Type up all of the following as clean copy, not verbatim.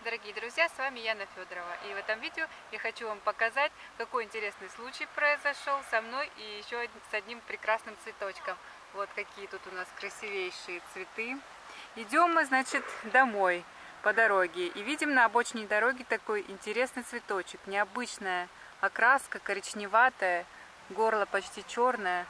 Дорогие друзья, с вами Яна Федорова, и в этом видео я хочу вам показать, какой интересный случай произошел со мной и еще с одним прекрасным цветочком. Вот какие тут у нас красивейшие цветы. Идем мы, значит, домой по дороге и видим на обочине дороги такой интересный цветочек, необычная окраска, коричневатая, горло почти черное.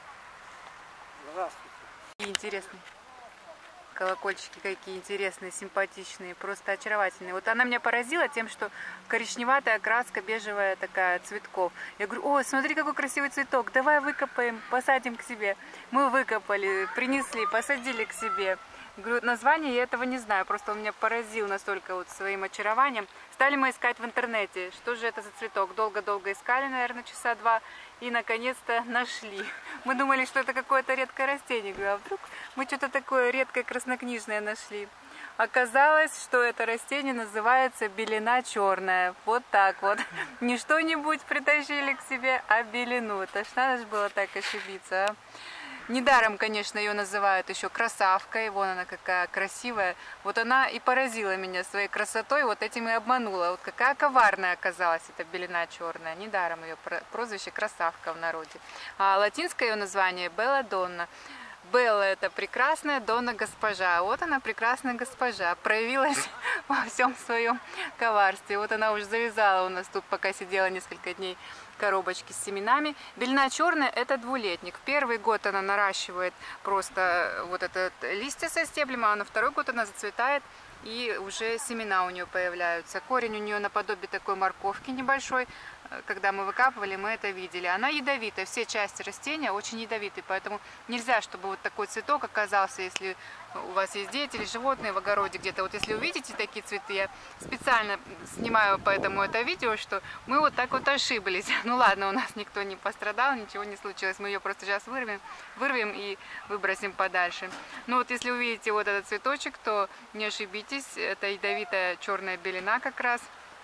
Здравствуйте. И интересный. Колокольчики какие интересные, симпатичные, просто очаровательные. Вот она меня поразила тем, что коричневатая краска, бежевая такая, цветков. Я говорю: о, смотри, какой красивый цветок, давай выкопаем, посадим к себе. Мы выкопали, принесли, посадили к себе. Говорю, название я этого не знаю, просто он меня поразил настолько вот своим очарованием. Стали мы искать в интернете, что же это за цветок. Долго-долго искали, наверное, часа два, и наконец-то нашли. Мы думали, что это какое-то редкое растение. Говорю, а вдруг мы что-то такое редкое краснокнижное нашли. Оказалось, что это растение называется белина черная. Вот так вот. Не что-нибудь притащили к себе, а белину. Это ж надо же было так ошибиться, а? Недаром, конечно, ее называют еще красавкой. Вон она какая красивая. Вот она и поразила меня своей красотой, вот этим и обманула. Вот какая коварная оказалась эта белина черная. Недаром ее прозвище красавка в народе. А латинское ее название белладонна. Белла — это прекрасная, Донна — госпожа. Вот она, прекрасная госпожа, проявилась во всем своем коварстве. Вот она уже завязала у нас тут, пока сидела несколько дней, коробочки с семенами. Белина черная — это двулетник. Первый год она наращивает просто вот этот листья со стеблем, а на второй год она зацветает, и уже семена у нее появляются. Корень у нее наподобие такой морковки небольшой. Когда мы выкапывали, мы это видели. Она ядовитая, все части растения очень ядовитые, поэтому нельзя, чтобы вот такой цветок оказался, если у вас есть дети или животные в огороде где-то. Вот если увидите такие цветы, я специально снимаю поэтому это видео, что мы вот так вот ошиблись. Ну ладно, у нас никто не пострадал, ничего не случилось, мы ее просто сейчас вырвем и выбросим подальше. Но вот если увидите вот этот цветочек, то не ошибитесь, это ядовитая черная белина как раз.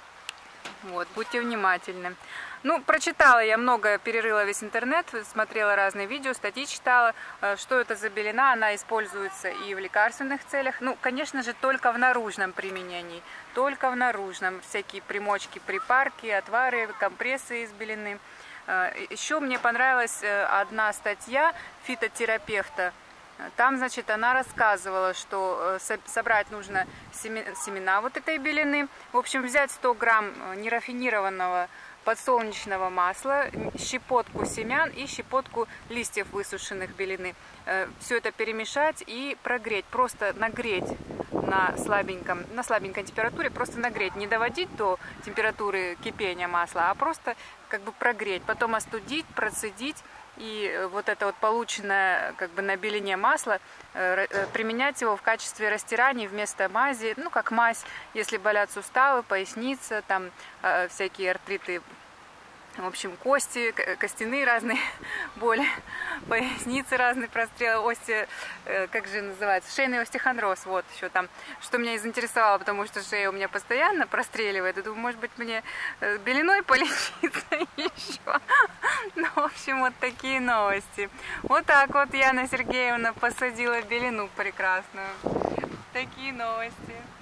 Вот, будьте внимательны. Ну, прочитала я много, перерыла весь интернет, смотрела разные видео, статьи читала, что это за белина. Она используется и в лекарственных целях. Ну, конечно же, только в наружном применении. Только в наружном. Всякие примочки, припарки, отвары, компрессы из белины. Еще мне понравилась одна статья фитотерапевта. Там, значит, она рассказывала, что собрать нужно семена вот этой белины. В общем, взять 100 грамм нерафинированного подсолнечного масла, щепотку семян и щепотку листьев высушенных белины. Все это перемешать и прогреть, просто нагреть на слабенькой температуре, просто нагреть, не доводить до температуры кипения масла, а просто как бы прогреть, потом остудить, процедить. И вот это вот полученное как бы на белине масло, применять его в качестве растираний вместо мази, ну как мазь, если болят суставы, поясница, там всякие артриты, в общем, кости, костяные разные боли, поясницы разные прострелы, как же называется, шейный остеохондроз, вот еще там, что меня и заинтересовало, потому что шея у меня постоянно простреливает, и думаю, может быть, мне белиной полечиться еще. Ну, в общем, вот такие новости. Вот так вот Яна Сергеевна посадила белину прекрасную. Такие новости.